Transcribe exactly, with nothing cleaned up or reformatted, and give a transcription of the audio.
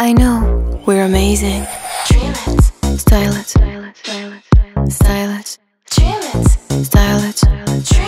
I know we're amazing. Dream it. Style it. Style it. Style it. Style it. Dream it. Style it. Style it. Dream